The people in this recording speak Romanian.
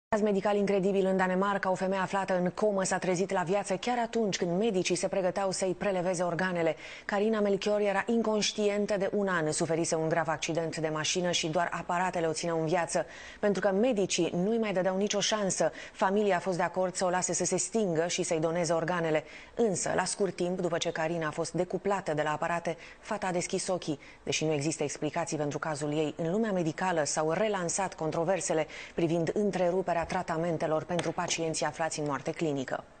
Caz medical incredibil în Danemarca, o femeie aflată în comă s-a trezit la viață chiar atunci când medicii se pregăteau să-i preleveze organele. Carina Melchior era inconștientă de un an, suferise un grav accident de mașină și doar aparatele o țineau în viață. Pentru că medicii nu-i mai dădeau nicio șansă, familia a fost de acord să o lase să se stingă și să-i doneze organele. Însă, la scurt timp, după ce Carina a fost decuplată de la aparate, fata a deschis ochii. Deși nu există explicații pentru cazul ei, în lumea medicală s-au relansat controversele privind întreruperea tratamentelor pentru pacienții aflați în moarte clinică.